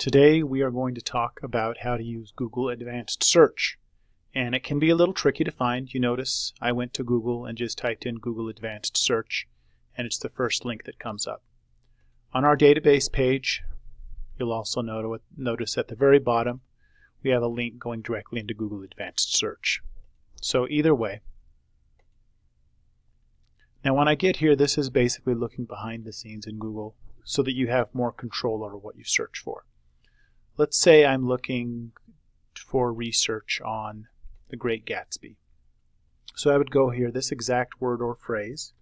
Today we are going to talk about how to use Google Advanced Search. And it can be a little tricky to find. You notice I went to Google and just typed in Google Advanced Search, and it's the first link that comes up. On our database page, you'll also notice at the very bottom we have a link going directly into Google Advanced Search. So either way. Now when I get here, this is basically looking behind the scenes in Google so that you have more control over what you search for. Let's say I'm looking for research on The Great Gatsby. So I would go here, this exact word or phrase,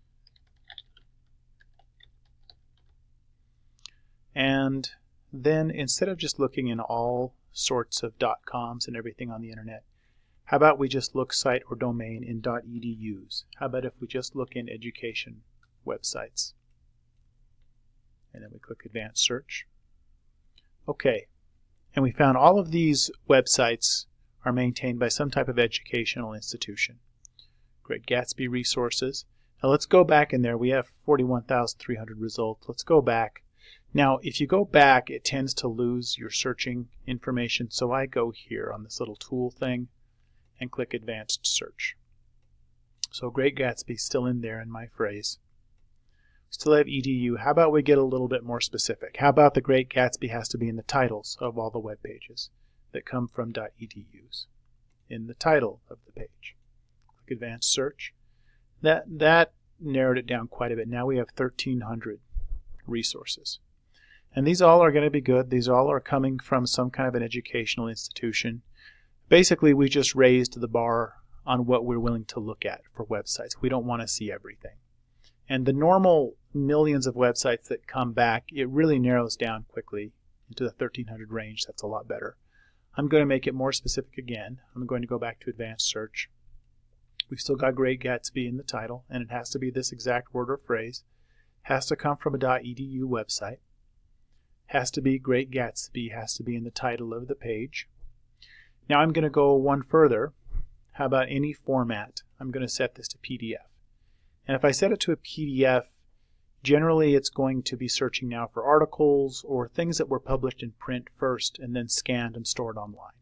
and then instead of just looking in all sorts of .coms and everything on the internet, how about we just look site or domain in .edus? How about if we just look in education websites? And then we click Advanced Search. Okay, and we found all of these websites are maintained by some type of educational institution. Great Gatsby resources. Now let's go back in there. We have 41,300 results. Let's go back. Now if you go back, it tends to lose your searching information, so I go here on this little tool thing and click Advanced Search. So Great Gatsby still in there in my phrase. Still have edu. How about we get a little bit more specific? How about The Great Gatsby has to be in the titles of all the web pages that come from .edus, in the title of the page. Click Advanced Search. That narrowed it down quite a bit. Now we have 1,300 resources. And these all are going to be good. These all are coming from some kind of an educational institution. Basically, we just raised the bar on what we're willing to look at for websites. We don't want to see everything. And the normal millions of websites that come back, it really narrows down quickly into the 1,300 range. That's a lot better. I'm going to make it more specific again. I'm going to go back to Advanced Search. We've still got Great Gatsby in the title, and it has to be this exact word or phrase. Has to come from a .edu website. Has to be Great Gatsby, has to be in the title of the page. Now I'm going to go one further. How about any format? I'm going to set this to PDF. And if I set it to a PDF, generally it's going to be searching now for articles or things that were published in print first and then scanned and stored online.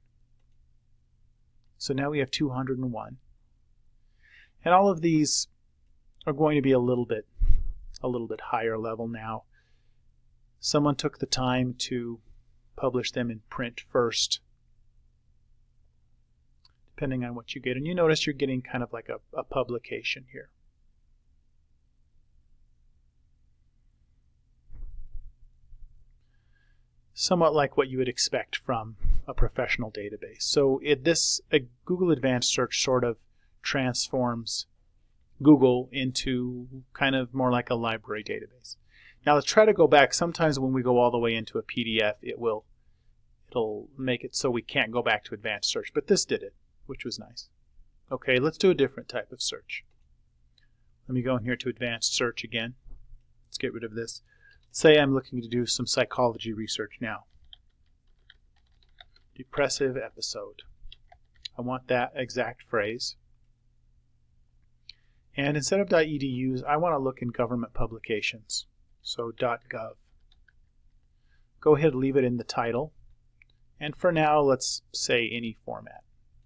So now we have 201. And all of these are going to be a little bit higher level now. Someone took the time to publish them in print first, depending on what you get. And you notice you're getting kind of like a publication here. Somewhat like what you would expect from a professional database. So Google Advanced Search sort of transforms Google into kind of more like a library database. Now let's try to go back. Sometimes when we go all the way into a PDF, it'll make it so we can't go back to Advanced Search. But this did it, which was nice. Okay, let's do a different type of search. Let me go in here to Advanced Search again. Let's get rid of this. Say I'm looking to do some psychology research now. Depressive episode. I want that exact phrase. And instead of .edus, I want to look in government publications. So .gov. Go ahead and leave it in the title. And for now, let's say any format.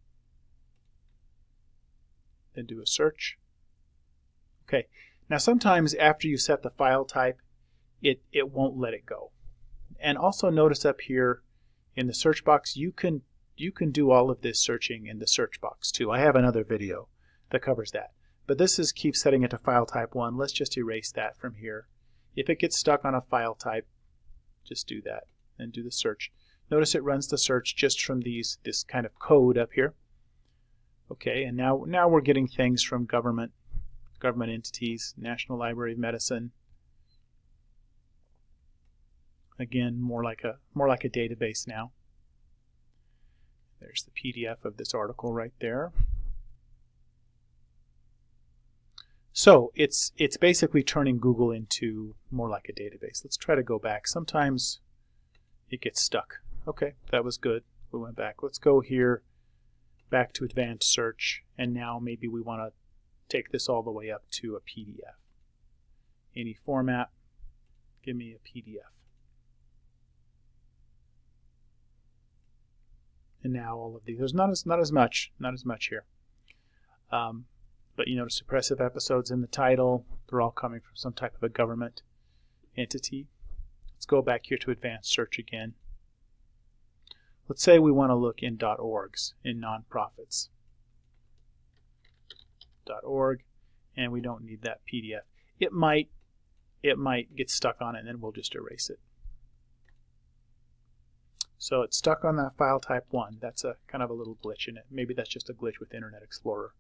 Then do a search. Okay. Now sometimes after you set the file type, it won't let it go. And also notice up here in the search box, you can do all of this searching in the search box too. I have another video that covers that. But this is keep setting it to file type 1. Let's just erase that from here. If it gets stuck on a file type, just do that and do the search. Notice it runs the search just from this kind of code up here. Okay, and now we're getting things from government entities, National Library of Medicine. Again, more like a database now. There's the PDF of this article right there. So it's basically turning Google into more like a database. Let's try to go back. Sometimes it gets stuck. Okay, that was good. We went back. Let's go here back to Advanced Search, and now maybe we want to take this all the way up to a PDF. Any format, give me a PDF. And now all of these, there's not as much here. But you notice depressive episodes in the title. They're all coming from some type of a government entity. Let's go back here to advanced search again. Let's say we want to look in .orgs, in nonprofits. .org, and we don't need that PDF. It might get stuck on it, and then we'll just erase it. So it's stuck on that file type 1. That's a kind of a little glitch in it. Maybe that's just a glitch with Internet Explorer.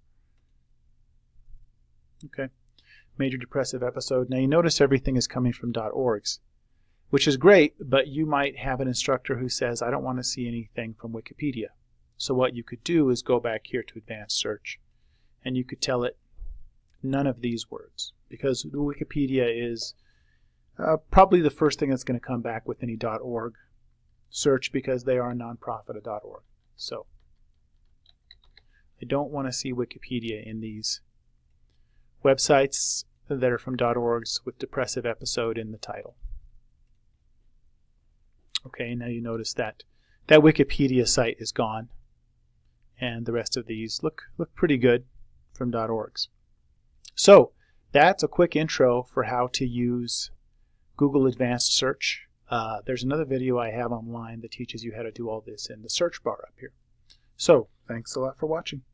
Okay, major depressive episode. Now you notice everything is coming from .orgs, which is great, but you might have an instructor who says, I don't want to see anything from Wikipedia. So what you could do is go back here to advanced search, and you could tell it none of these words, because Wikipedia is probably the first thing that's going to come back with any .org search, because they are a nonprofit of .org. So I don't want to see Wikipedia in these websites that are from .orgs with depressive episode in the title. Okay, now you notice that that Wikipedia site is gone, and the rest of these look pretty good from .orgs. So that's a quick intro for how to use Google Advanced Search. There's another video I have online that teaches you how to do all this in the search bar up here. So thanks a lot for watching.